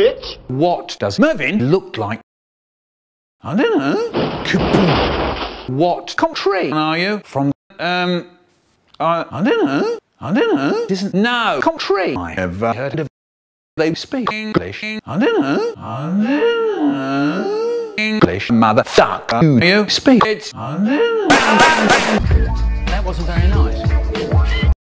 bitch. What does Mervyn look like? I don't know. Kaboom. What country are you from? I don't know. I don't know. Isn't no country I ever heard of. They speak English. I don't know. I don't know. English, mother duck. Do you speak it? I don't know. That wasn't very nice.